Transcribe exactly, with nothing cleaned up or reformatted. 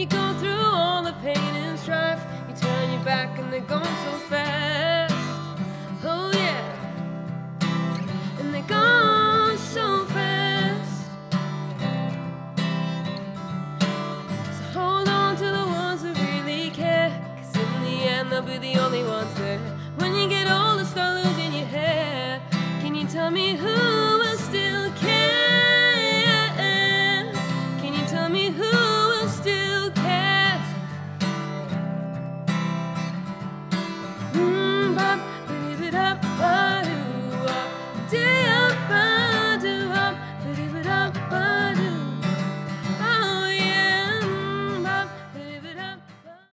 you go through all the pain and strife, you turn your back and they're gone so fast. Oh yeah, and they're gone so fast. So hold on to the ones who really care, 'cause in the end they'll be the only ones there. When you get old and start losing your hair, can you tell me who